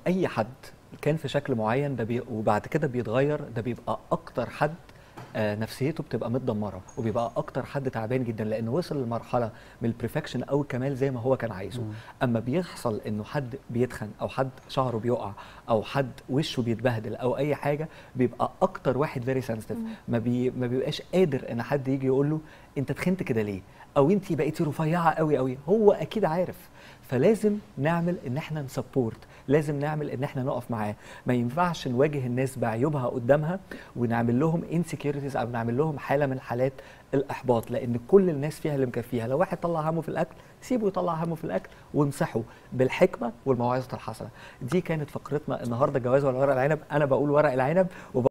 اي حد كان في شكل معين ده وبعد كده بيتغير، ده بيبقى اكتر حد نفسيته بتبقى متدمره، وبيبقى اكتر حد تعبان جدا لانه وصل لمرحله من البرفكشن او الكمال زي ما هو كان عايزه. اما بيحصل انه حد بيتخن او حد شعره بيقع او حد وشه بيتبهدل او اي حاجه، بيبقى اكتر واحد فيري سنسيتيف. ما بيبقاش قادر ان حد يجي يقول له انت تخنت كده ليه، او انت بقيتي رفيعه قوي قوي. هو اكيد عارف. فلازم نعمل ان احنا نسبورت، لازم نعمل ان احنا نقف معاه. ما ينفعش نواجه الناس بعيوبها قدامها ونعمل لهم انسكيورتيز او نعمل لهم حاله من حالات الاحباط، لان كل الناس فيها اللي مكفيها. لو واحد طلع همه في الاكل، سيبه يطلع همه في الاكل وامسحه بالحكمه والموعظه الحسنه. دي كانت فقرتنا النهارده، جواز ولا ورق العنب. انا بقول ورق العنب